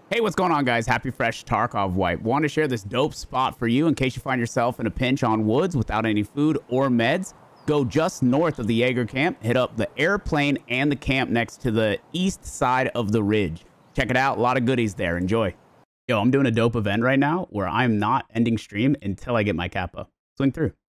Hey, what's going on, guys? Happy Fresh Tarkov Wipe. Want to share this dope spot for you in case you find yourself in a pinch on woods without any food or meds. Go just north of the Jaeger camp, hit up the airplane and the camp next to the east side of the ridge. Check it out. A lot of goodies there. Enjoy. Yo, I'm doing a dope event right now where I'm not ending stream until I get my kappa. Swing through.